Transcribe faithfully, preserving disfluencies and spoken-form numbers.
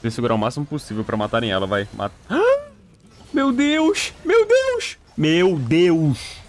Tem que segurar o máximo possível pra matarem ela, vai. Mata. Ah! Meu Deus! Meu Deus! Meu Deus!